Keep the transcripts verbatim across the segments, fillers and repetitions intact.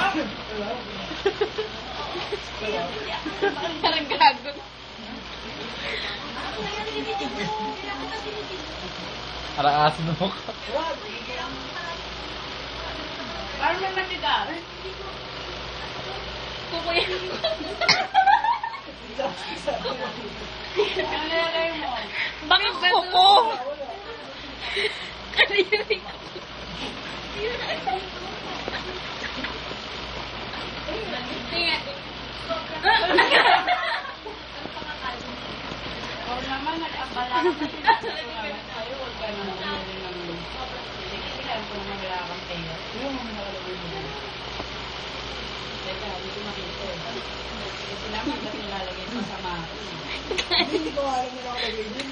Parang gago. Parang aso na mo ka. Parang may matigas. Kukuya mo. Ano nalagay mo? Bakit kuko? Kalirin ko. Tingnan. Oo naman, nag-abala ka sa'yo. Huwag ka naman umirin namin. Sige, kaya kung maglakang kayo. Yung mga nakalagay mo. Teka, hindi ko makita eh. Kasi naman ba't nilalagay mo sa mako? Hindi ko alam na nakalagay din.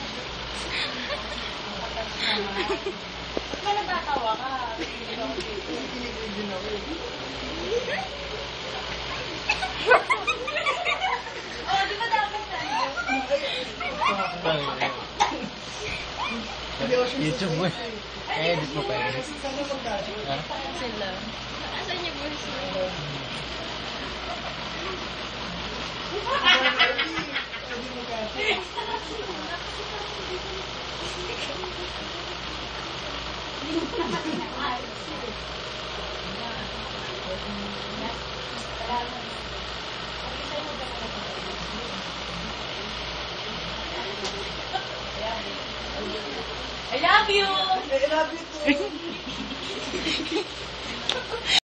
Ba't ba nagtatawa ka? Kinikilig din ako eh. Oh, di ba dapat tayo? YouTube mo eh. Eh, edit mo pa eh. Sana magkasya. Ha? Sila. Asan yung voice mo? Hindi magkasya. I love you! I love you too.